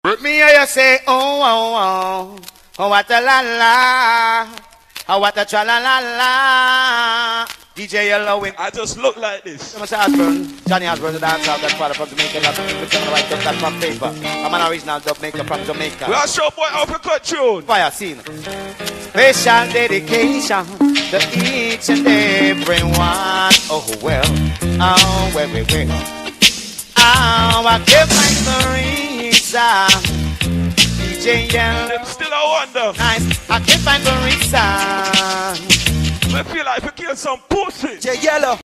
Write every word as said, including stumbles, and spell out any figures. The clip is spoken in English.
Me hear you say, oh, oh, oh, oh, what a la la, oh, what a tra la la la. D J Yellow. I just look like this. Thomas Osborne, Johnny Osborne, the dancer, that father from Jamaica, lots of people trying to write up that from paper. I'm an original dub maker from Jamaica. We are show boy uppercut tune. Fire scene. Special dedication to each and every one. Oh, well, oh, well, well, well. Oh, I give my Marisa. D J Yellow. Still I wonder. Nice. I give my Marisa. I feel like we kill some pussy. D J Yellow.